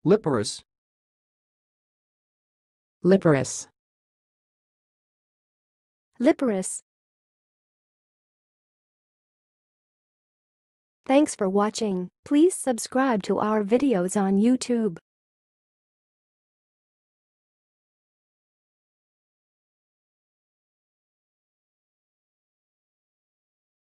liparous, liparous, liparous. Thanks for watching. Please subscribe to our videos on YouTube.